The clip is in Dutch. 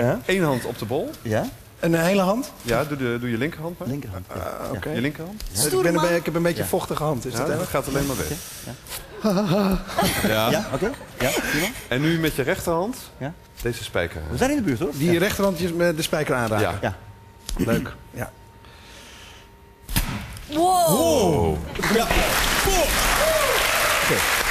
Ja. Eén hand op de bol. Ja? En een hele hand? Ja, doe je linkerhand maar. Linkerhand. Oké. Je linkerhand. Ik heb een beetje vochtige hand. Is Ja, dat dat erg? gaat alleen maar weg. Ja, oké. Ja, prima. En nu met je rechterhand Ja. deze spijker. We zijn in de buurt, hoor. Die rechterhandjes met de spijker aanraken. Ja. Ja. Leuk. Ja. Wow. Oké.